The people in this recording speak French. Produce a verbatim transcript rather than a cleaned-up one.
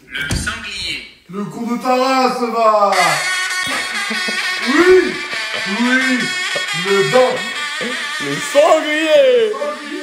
Le sanglier. Le con de ta race, va. Oui. Oui. Le dent. Le sanglier. Le sanglier.